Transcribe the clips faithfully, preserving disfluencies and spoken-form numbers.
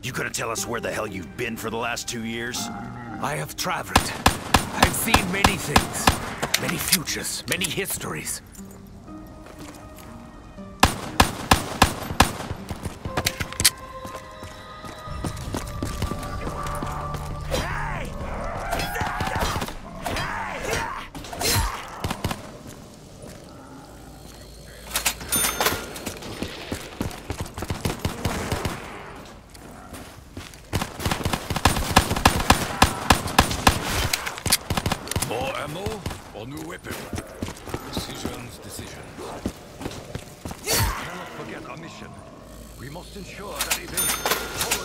You gonna tell us where the hell you've been for the last two years? I have traveled. I've seen many things. Many futures, many histories. More ammo or new weapon? Decisions, decisions. We cannot forget our mission. We must ensure that events follow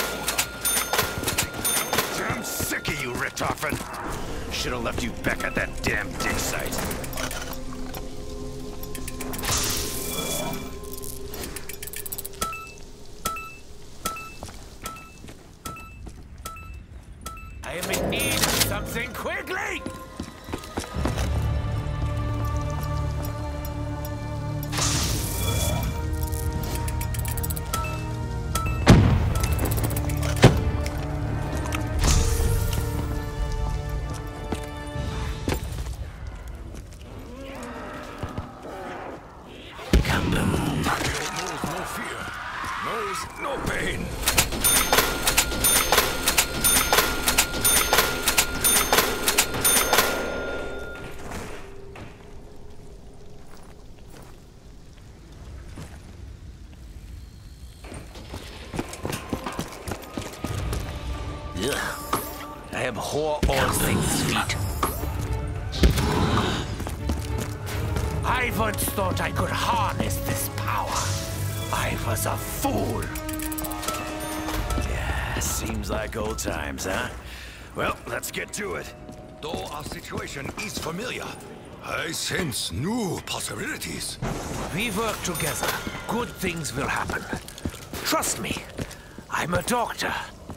the right order. I'm sick of you, Richtofen. Should have left you back at that damn dig site. I am in need of something quickly! Knows no fear, knows no pain. Ugh. I abhor all things sweet. I once thought I could harness this power. I was a fool. Yeah, seems like old times, huh? Well, let's get to it. Though our situation is familiar, I sense new possibilities. We work together. Good things will happen. Trust me. I'm a doctor.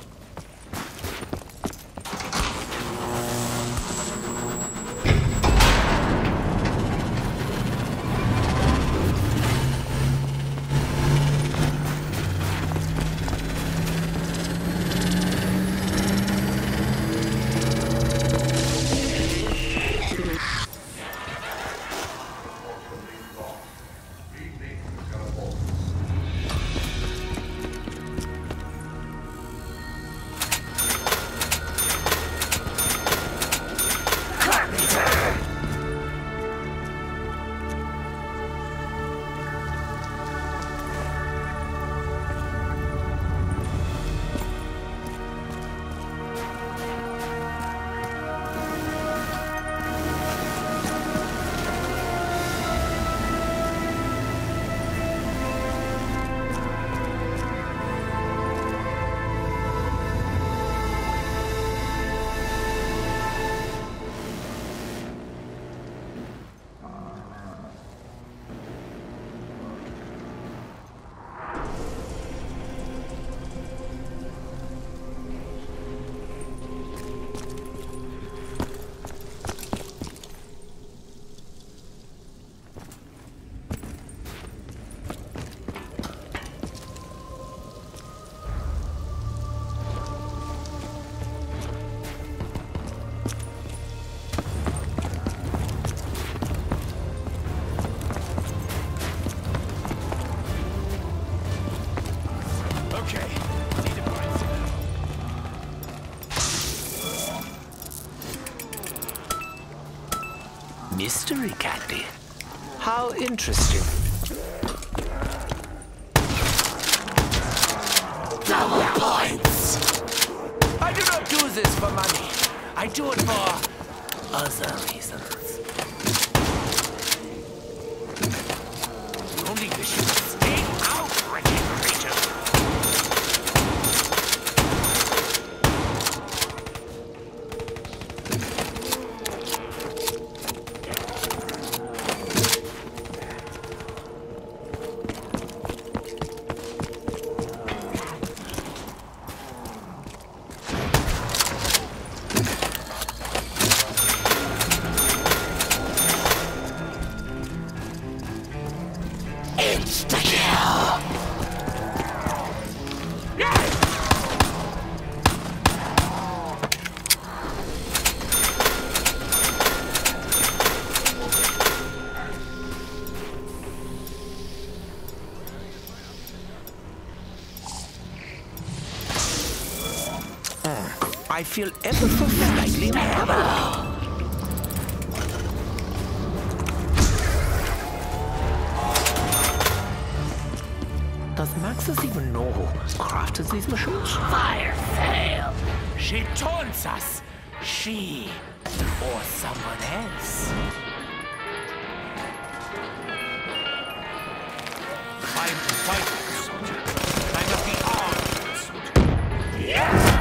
Mystery candy. How interesting. Double points! I do not do this for money. I do it for other reasons. Only wish you would stay out, wretched creature. I feel ever so slightly more. Does Maxis even know who crafted these machines? Fire fail. She taunts us. She or someone else. Time to fight, soldier. Time to be armed, soldier. Yeah!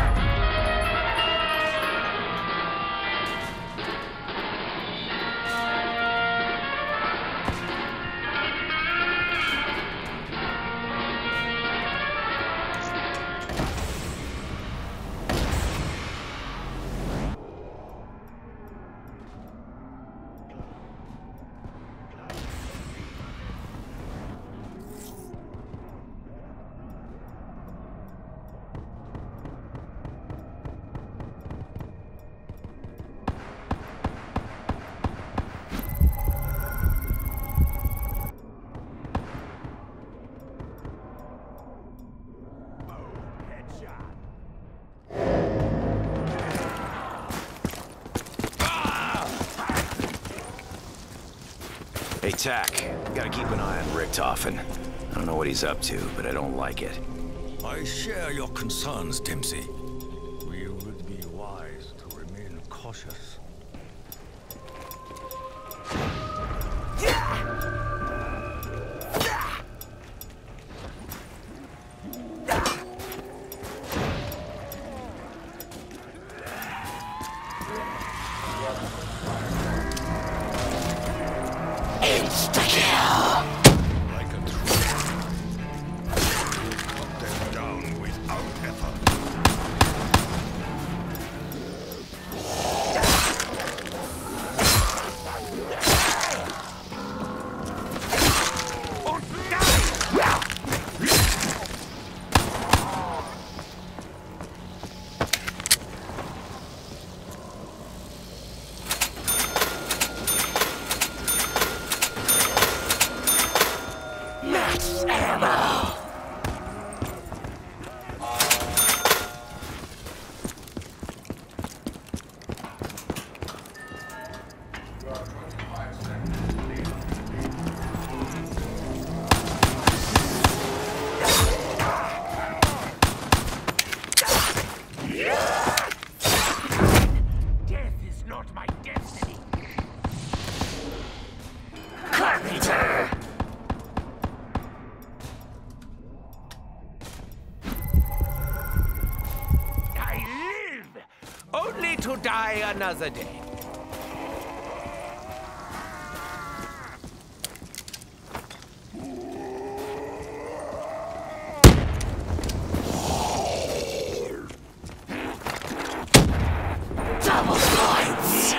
Hey, Tack. Gotta keep an eye on Richtofen. I don't know what he's up to, but I don't like it. I share your concerns, Dempsey. We would be wise to remain cautious. To die another day. Double points.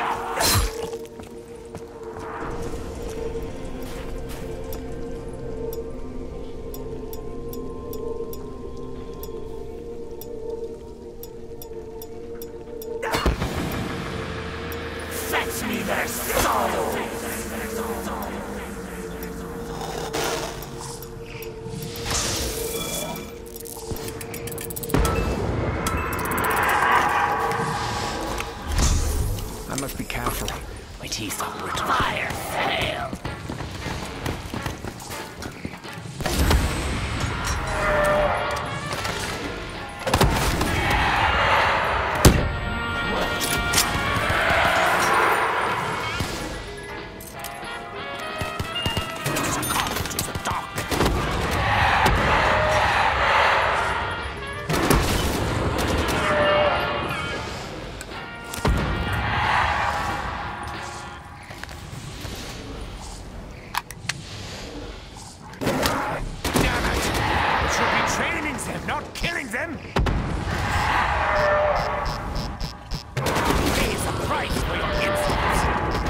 Fetch me their souls! I must be careful. My teeth are brittle. Fire fail! Not killing them! Pays a price for your insults!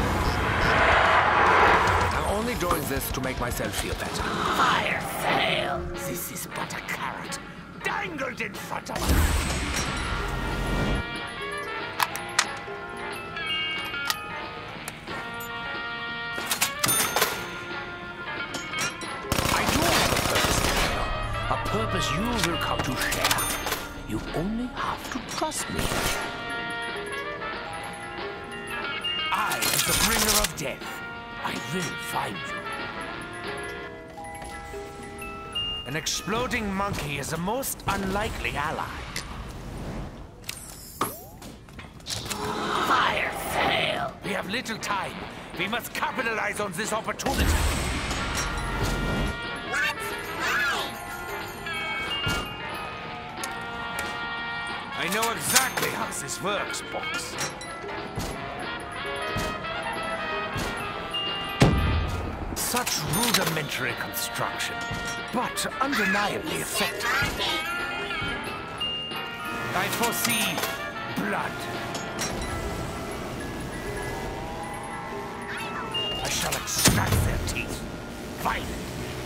I'm only doing this to make myself feel better. Fire fail! This is but a carrot, dangled in front of us! A purpose you will come to share. You only have to trust me. the bringer of death, I will find you. An exploding monkey is a most unlikely ally. Fire sale! We have little time. We must capitalize on this opportunity. What's mine? I know exactly how this works, Box. Such rudimentary construction, but undeniably effective. I foresee blood. I shall extract their teeth. Violent.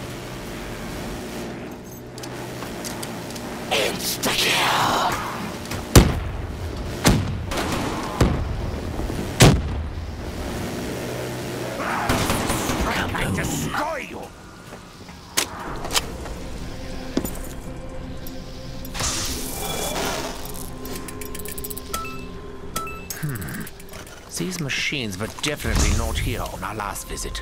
Insta-kill! I destroy you! Hmm. These machines were definitely not here on our last visit.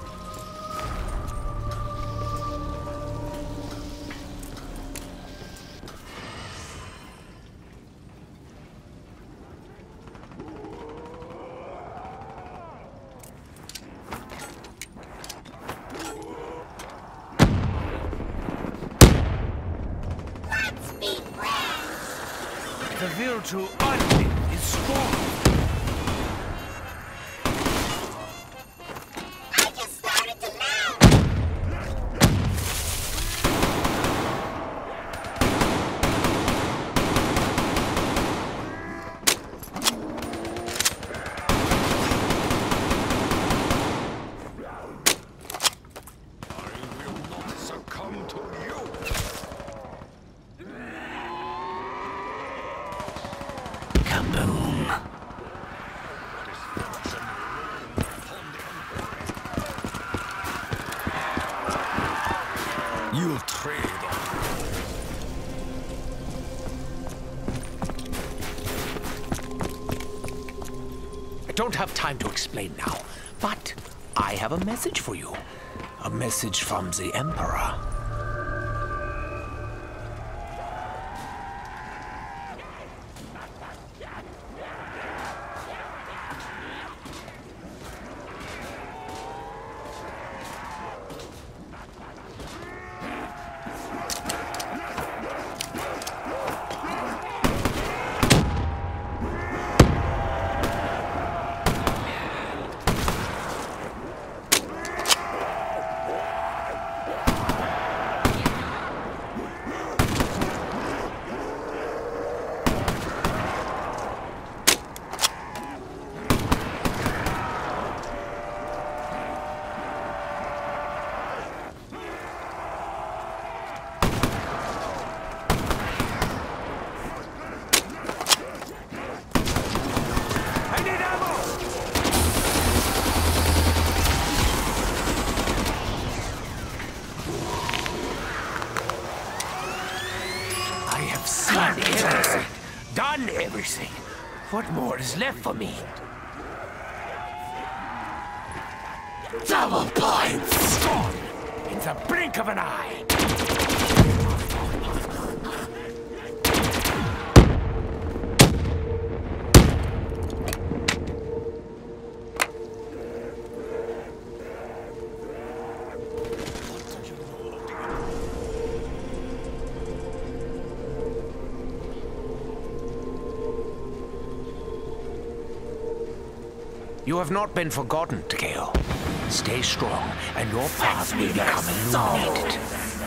The will to unlive is strong. I just started to melt! I will not succumb to you. Kaboom! You'll trade on. I don't have time to explain now, but I have a message for you. A message from the Emperor. Everything. Done everything. What more is left for me? Double points! Gone in the blink of an eye. You have not been forgotten, Takeo. Stay strong, and your path will become illuminated.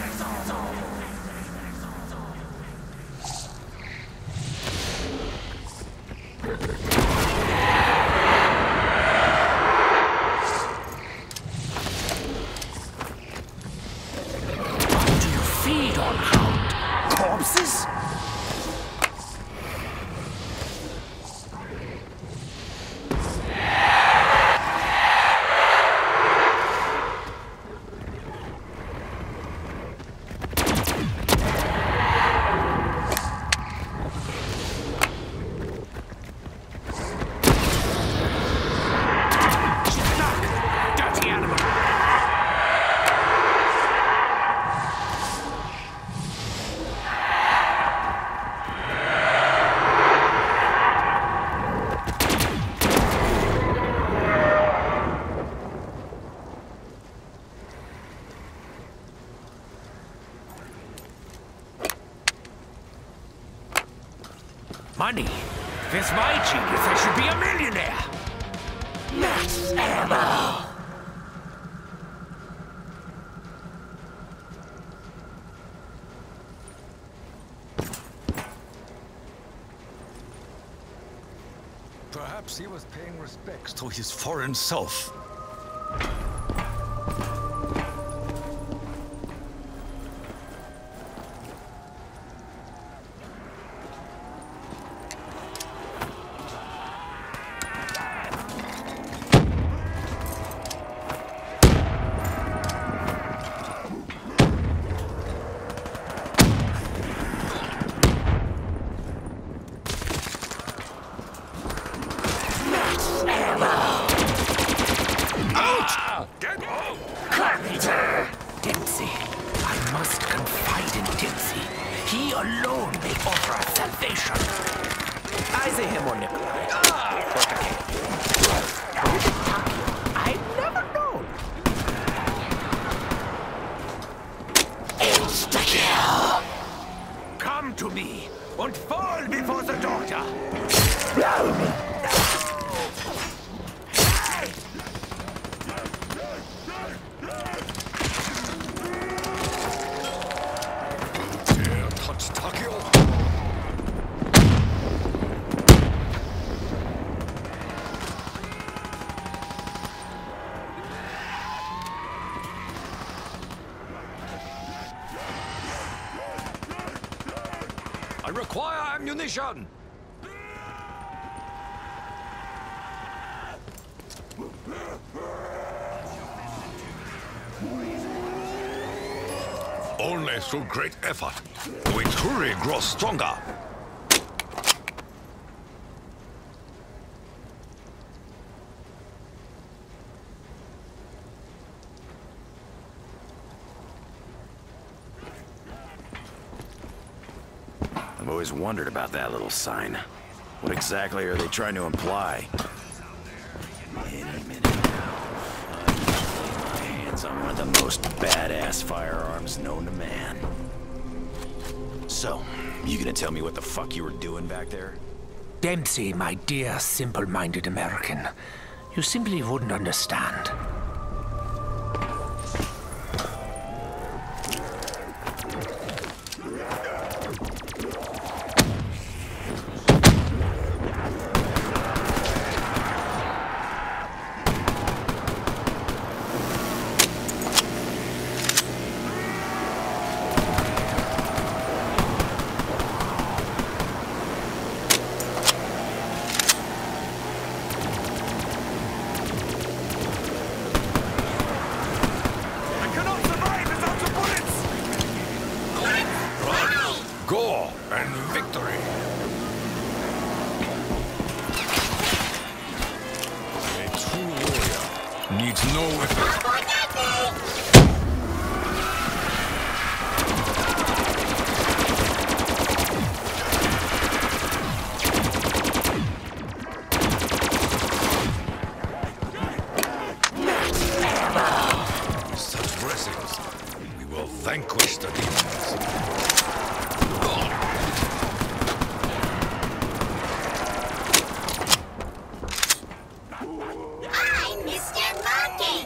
What do you feed on, Hound? Corpses? Money? With my genius, I should be a millionaire. Max ammo. Perhaps he was paying respects to his foreign self. Dempsey. I must confide in Dempsey. He alone may offer us salvation. I say him or Nikolai. I've never known. Insta-kill. Come to me and fall before the doctor. I require ammunition! Only through great effort do we truly grow stronger. I've always wondered about that little sign. What exactly are they trying to imply? Any minute now, I'm gonna lay my hands on one of the most badass firearms known to man. So, you gonna tell me what the fuck you were doing back there? Dempsey, my dear, simple-minded American. You simply wouldn't understand. Gore and victory! A true warrior needs no weapon. With such blessings, we will vanquish the demons. I'm Mister Monkey.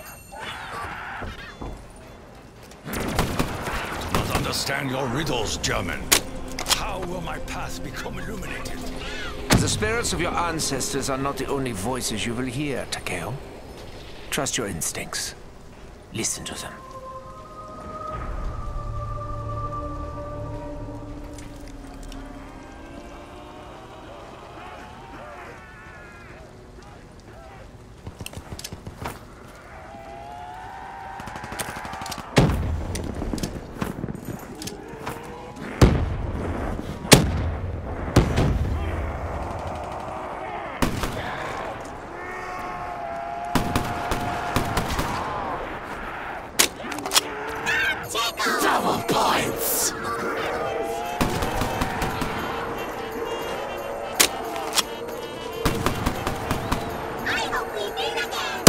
Do not understand your riddles, German. How will my path become illuminated? The spirits of your ancestors are not the only voices you will hear, Takeo. Trust your instincts. Listen to them. Double points. I hope we meet again.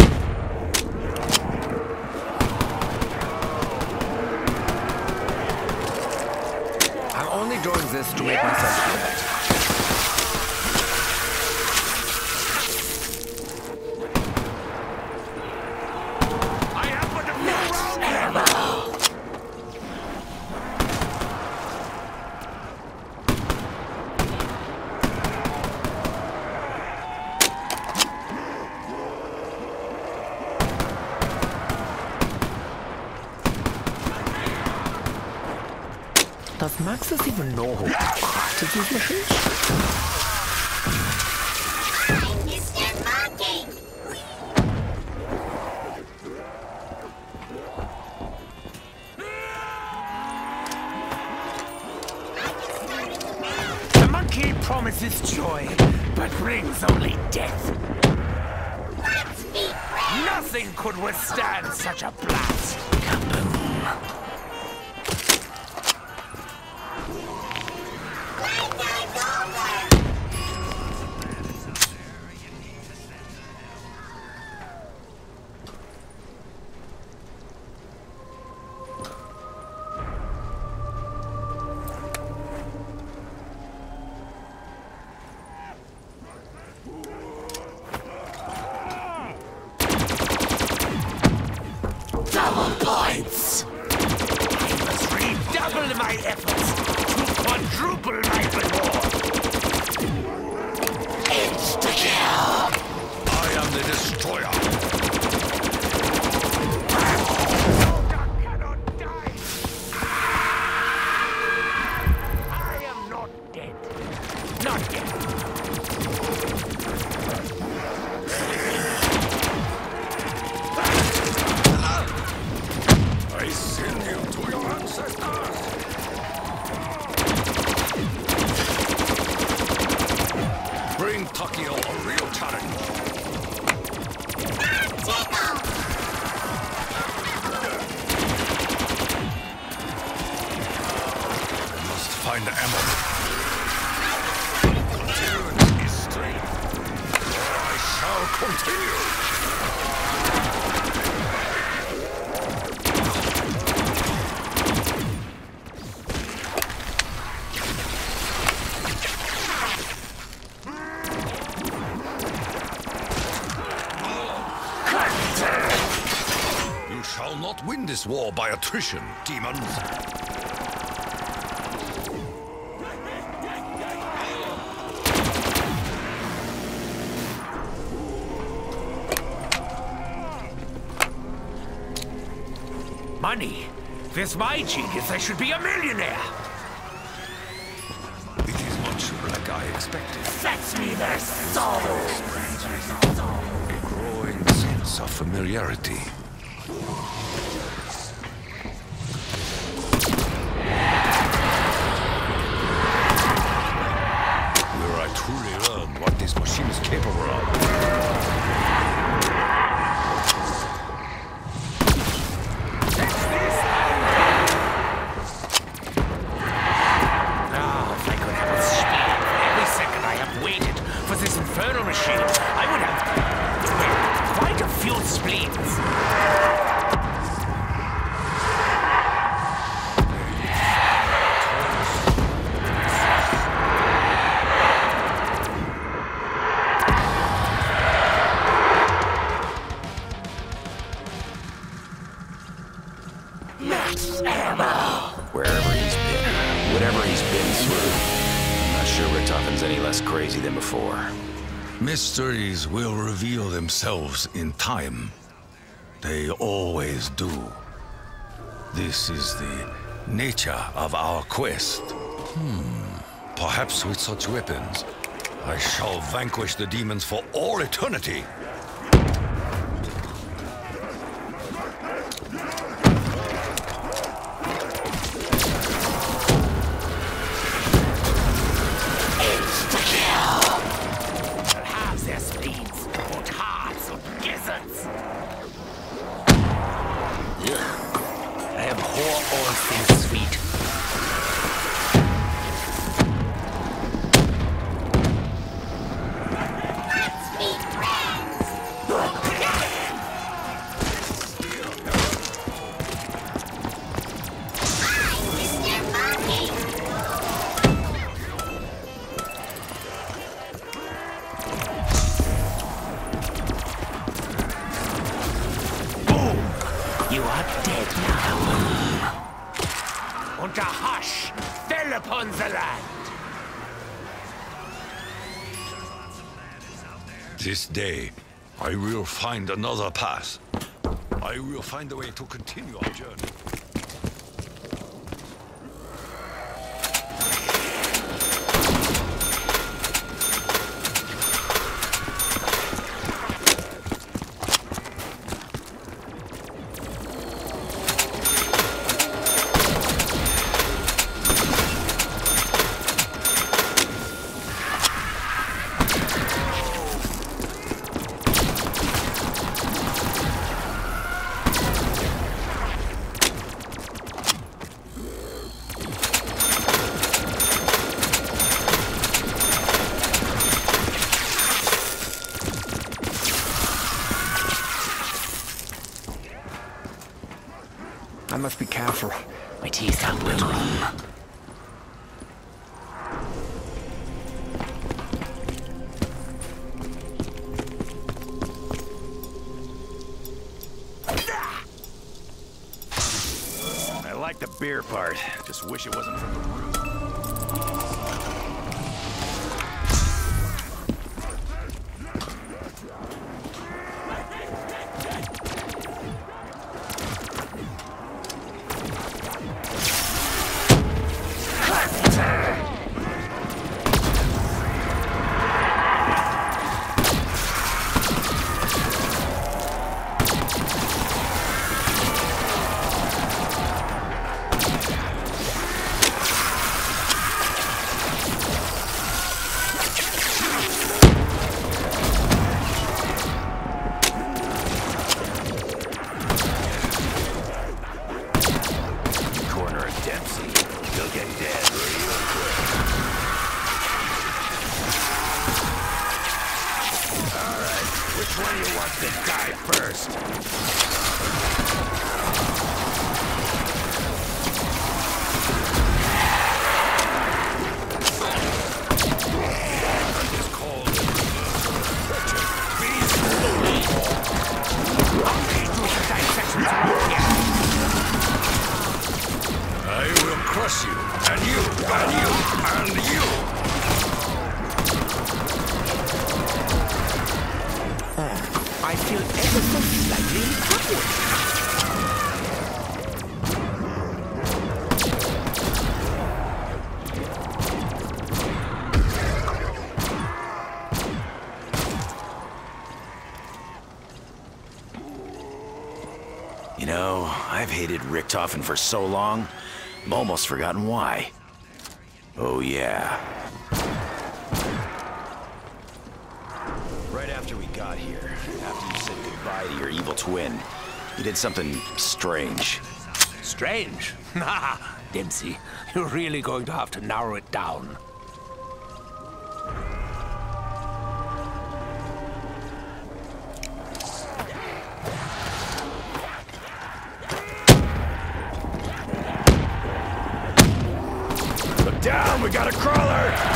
I'm only doing this to make myself feel better. Does Maxis even know who started these missions? I'm Mister Monkey. The monkey promises joy, but brings only death. Let's be friends. Nothing could withstand such a blast. Playtime's over. Double points! I must redouble my efforts to quadruple my reward. Insta-kill! I am the destroyer. Dog cannot die! I am not dead. Not yet. I send you to your ancestors. Bring Takio a real challenge. Tickle. I must find the ammo. Continuance is strength. I shall continue. You shall not win this war by attrition, demons. Money? With my genius, I should be a millionaire. It is much like I expected. Fetch me their souls! A growing sense of familiarity. Where I truly learned what this machine is capable of. Ah, if I could have a speed for every second I have waited for this infernal machine, I would have well, quite a few spleens. Max ammo! Wherever he's been, whatever he's been through, I'm not sure Richtoven's any less crazy than before. Mysteries will reveal themselves in time. They always do. This is the nature of our quest. Hmm. Perhaps with such weapons, I shall vanquish the demons for all eternity. Halves their spleens, both hearts and gizzards. I abhor all things sweet. Let's be friends. I'm Mister Monkey. You are dead now. Und a hush fell upon the land. This day, I will find another path. I will find a way to continue our journey. must be careful. My teeth aren't well grown. I like the beer part. Just wish it wasn't from the root. I feel ever so slightly empowered. You know, I've hated Richtofen for so long, I'm almost forgotten why. Oh yeah. Right after we got here, after you said goodbye to your evil twin, you did something strange. Strange? Nah, Dempsey, you're really going to have to narrow it down. Look down, we got a crawler!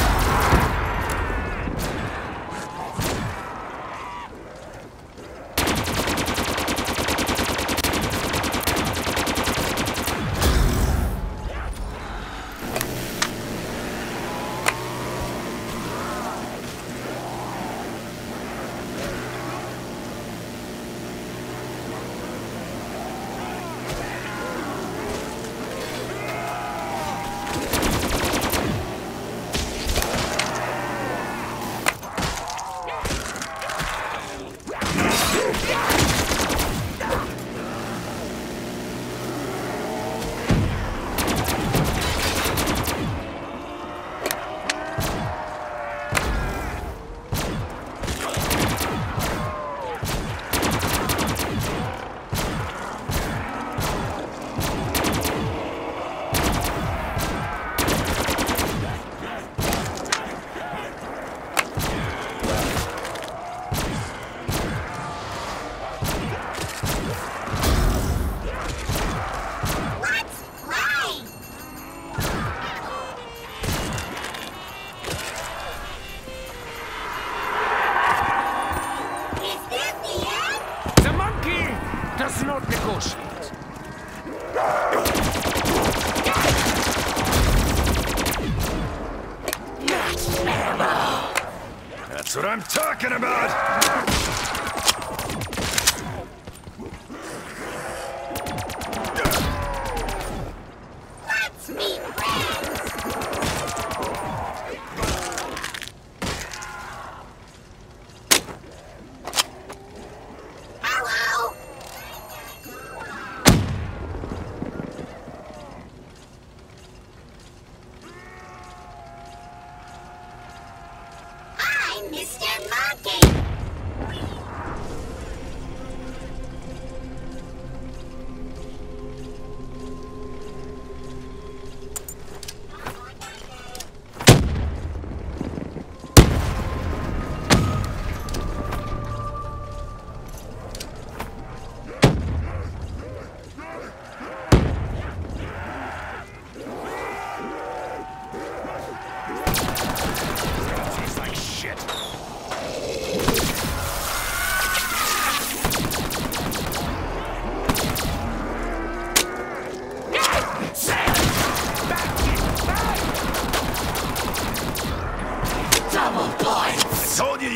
Does not negotiate. That's what I'm talking about! Let's be friends! Hello? I'm Mister Monkey!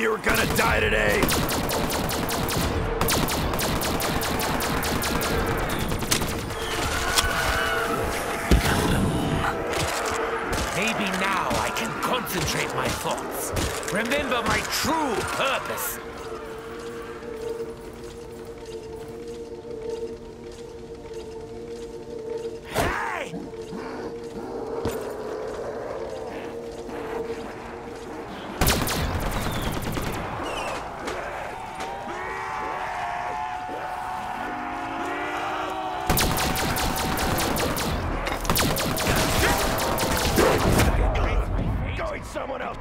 you were gonna die today? Maybe now I can concentrate my thoughts. Remember my true purpose. Hey! Going someone else.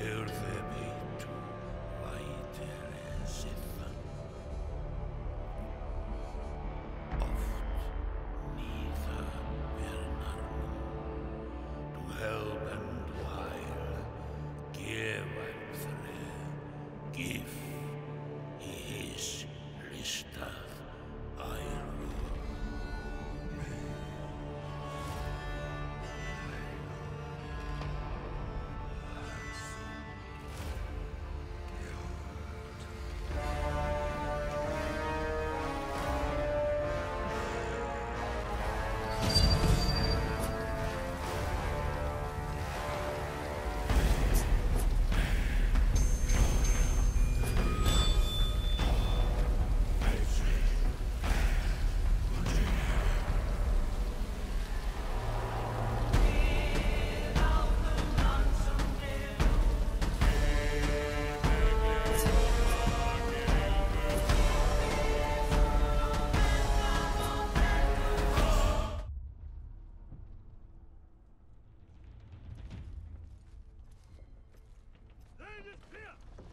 Erðebitu vætere sithan. Oft nýða vernar nú. To help and while give and thread. Give he his listað æru. They disappear!